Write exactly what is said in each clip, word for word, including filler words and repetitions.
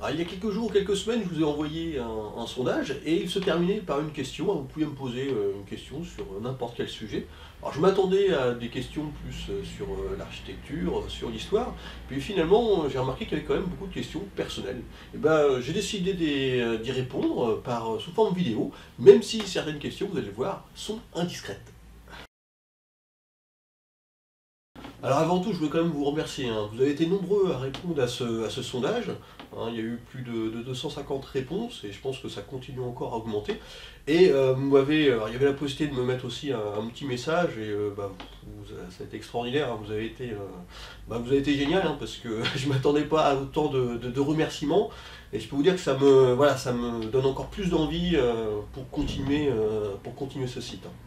Alors, il y a quelques jours, quelques semaines, je vous ai envoyé un, un sondage et il se terminait par une question. Vous pouviez me poser euh, une question sur euh, n'importe quel sujet. Alors je m'attendais à des questions plus euh, sur euh, l'architecture, euh, sur l'histoire. Puis finalement, euh, j'ai remarqué qu'il y avait quand même beaucoup de questions personnelles. Et ben, euh, j'ai décidé d'y euh, d'y répondre euh, par, euh, sous forme vidéo, même si certaines questions, vous allez le voir, sont indiscrètes. Alors avant tout, je veux quand même vous remercier, hein. Vous avez été nombreux à répondre à ce, à ce sondage, hein. Il y a eu plus de, de deux cent cinquante réponses et je pense que ça continue encore à augmenter. Et euh, vous m'avez, alors, il y avait la possibilité de me mettre aussi un, un petit message et euh, bah, vous- ça a été extraordinaire, hein. Vous avez été, euh, bah, vous avez été génial, hein, parce que je ne m'attendais pas à autant de, de- de remerciements et je peux vous dire que ça me, voilà, ça me donne encore plus d'envie euh, pour continuer, euh, pour continuer ce site, hein.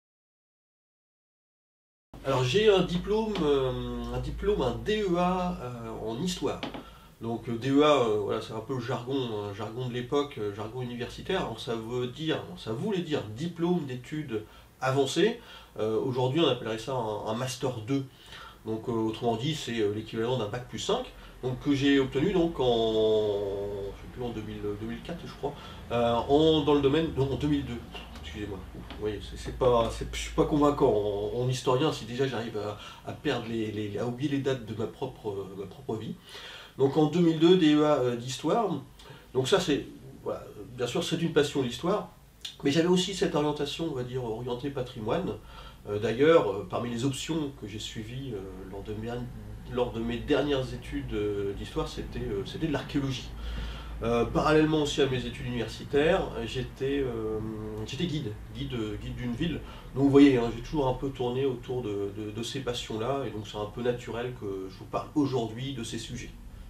Alors j'ai un diplôme, euh, un diplôme, un D E A euh, en histoire. Donc euh, D E A, euh, voilà, c'est un peu le jargon, un jargon de l'époque, euh, jargon universitaire. Alors, ça veut dire, ça voulait dire diplôme d'études avancées. Euh, Aujourd'hui, on appellerait ça un, un master deux. Donc euh, autrement dit, c'est euh, l'équivalent d'un bac plus cinq. Donc que j'ai obtenu donc en, je sais plus, en deux mille, deux mille quatre, je crois, euh, en, dans le domaine, non, en deux mille deux. Excusez-moi. Vous voyez, c'est c'est pas, c'est- je suis pas convaincant en, en historien si déjà j'arrive à, à perdre les, les- à oublier les dates de ma propre, euh, ma propre vie. Donc en deux mille deux, D E A euh, d'histoire. Donc ça c'est, voilà, bien sûr c'est une passion l'histoire, mais j'avais aussi cette orientation, on va dire, orientée patrimoine. Euh, D'ailleurs, euh, parmi les options que j'ai suivies euh, lors, de mes, lors de mes dernières études euh, d'histoire, c'était euh, c'était de l'archéologie. Euh, parallèlement aussi à mes études universitaires, j'étais euh, j'étais guide, guide, guide d'une ville. Donc vous voyez, hein, j'ai toujours un peu tourné autour de, de- de ces passions-là, et donc c'est un peu naturel que je vous parle aujourd'hui de ces sujets.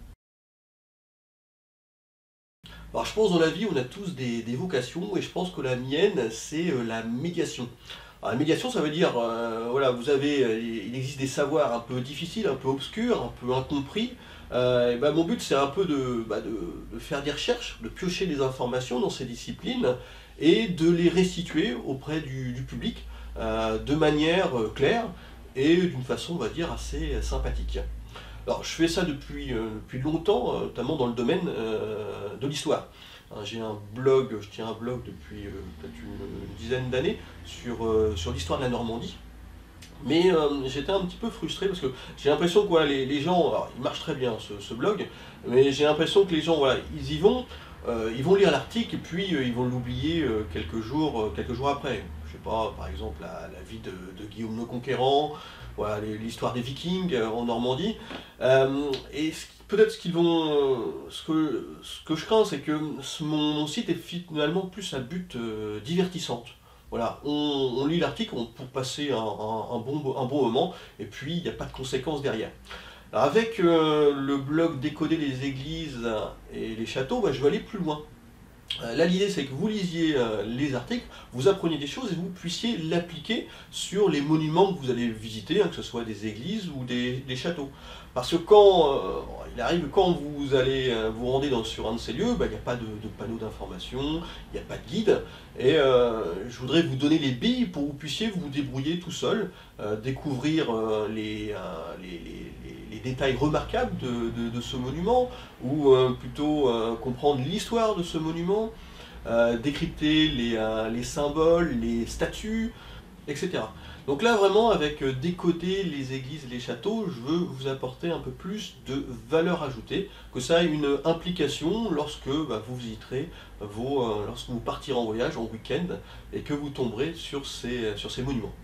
Alors je pense dans la vie, on a tous des, des vocations, et je pense que la mienne, c'est euh, la médiation. Alors, la médiation, ça veut dire, euh, voilà, vous avez, euh, il existe des savoirs un peu difficiles, un peu obscurs, un peu incompris. Euh, et ben, mon but, c'est un peu de, bah, de, de faire des recherches, de piocher des informations dans ces disciplines et de les restituer auprès du, du public euh, de manière euh, claire et d'une façon, on va dire, assez sympathique. Alors, je fais ça depuis, euh, depuis longtemps, euh, notamment dans le domaine euh, de l'histoire. Hein, J'ai un blog, je tiens un blog depuis euh, peut-être une, une dizaine d'années sur, euh, sur l'histoire de la Normandie. Mais euh, j'étais un petit peu frustré parce que j'ai l'impression que voilà, les, les gens, alors, il marche très bien ce, ce blog, mais j'ai l'impression que les gens, voilà, ils y vont, euh, ils vont lire l'article et puis euh, ils vont l'oublier euh, quelques jours, euh, quelques jours après. Je sais pas, par exemple la, la vie de, de Guillaume le Conquérant, voilà, les- l'histoire des Vikings euh, en Normandie. Euh, et ce- peut-être ce qu'ils vont, euh, ce que, ce que je crains, c'est que ce- mon, mon site est finalement plus à but euh, divertissante. Voilà, on, on lit l'article on- pour passer un, un- un bon, un bon moment, et puis il n'y a pas de conséquences derrière. Alors, avec euh, le blog Décoder les églises et les châteaux, bah, je vais aller plus loin. Euh, Là, l'idée, c'est que vous lisiez euh, les articles, vous appreniez des choses et vous puissiez l'appliquer sur les monuments que vous allez visiter, hein, que ce soit des églises ou des, des châteaux. Parce que quand, euh, il arrive, quand vous allez euh, vous rendez dans, sur un de ces lieux, bah, il n'y a pas de, de panneau d'information, il n'y a pas de guide, et euh, je voudrais vous donner les billes pour que vous puissiez vous débrouiller tout seul, euh, découvrir euh, les, euh, les, les- les- les détails remarquables de, de- de ce monument, ou euh, plutôt euh, comprendre l'histoire de ce monument, euh, décrypter les, euh, les symboles, les statues, et cetera. Donc là, vraiment, avec euh, décoder les églises, les châteaux, je veux vous apporter un peu plus de valeur ajoutée, que ça ait une implication lorsque bah, vous visiterez vos, euh, lorsque vous partirez en voyage, en week-end, et que vous tomberez sur ces, sur ces monuments.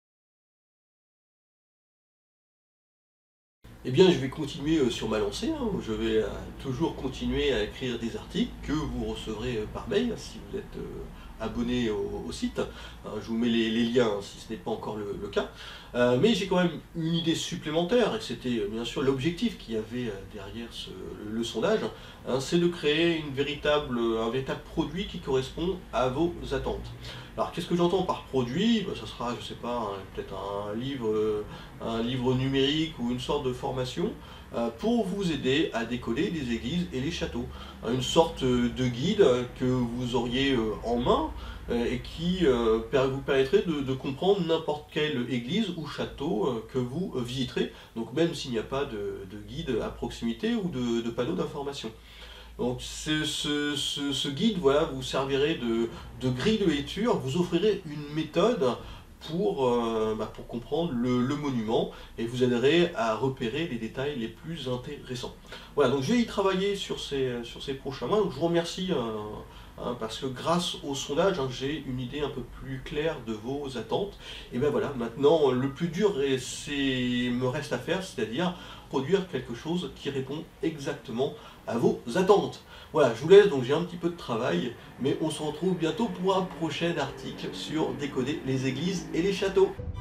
Eh bien, je vais continuer euh, sur ma lancée, hein. Je vais euh, toujours continuer à écrire des articles que vous recevrez euh, par mail si vous êtes euh, abonné au, au site. Hein, je vous mets les, les liens hein, si ce n'est pas encore le, le cas. Euh, mais j'ai quand même une idée supplémentaire, et c'était euh, bien sûr l'objectif qu'il y avait euh, derrière ce- le, le sondage, hein, c'est de créer une véritable, un véritable produit qui correspond à vos attentes. Alors, qu'est-ce que j'entends par produit? Ben, ça sera, je sais pas, un- peut-être un livre, euh, un livre numérique ou une sorte de formation euh, pour vous aider à décoller les églises et les châteaux. Hein, Une sorte euh, de guide euh, que vous auriez euh, en main euh, et qui euh, per- vous permettrait de, de comprendre n'importe quelle église ou château euh, que vous euh, visiterez, donc même s'il n'y a pas de, de guide à proximité ou de, de panneau d'information. Donc ce, ce- ce- ce guide, voilà, vous servirez de, de grille de lecture, vous offrirez une méthode pour, euh, bah, pour comprendre le, le monument et vous aiderez à repérer les détails les plus intéressants. Voilà, donc je vais y travailler sur ces, sur ces prochains mois. Donc je vous remercie euh, hein, parce que grâce au sondage, hein, j'ai une idée un peu plus claire de vos attentes. Et bien voilà, maintenant le plus dur et c'est me reste à faire, c'est-à-dire produire quelque chose qui répond exactement à vos attentes. Voilà, je vous laisse, donc j'ai un petit peu de travail, mais on se retrouve bientôt pour un prochain article sur décoder les églises et les châteaux.